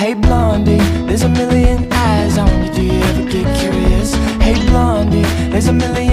Hey blondie, there's a million eyes on you. Do you ever get curious? Hey blondie, there's a million